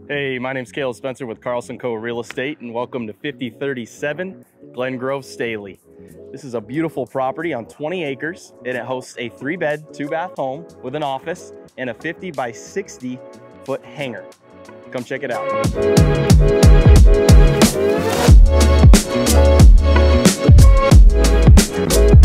Hey, my name's Caleb Spencer with Carlson Co. Real Estate, and welcome to 5037 Glen Grove, Staley. This is a beautiful property on 20 acres, and it hosts a 3-bed, 2-bath home with an office and a 50 by 60 foot hangar. Come check it out.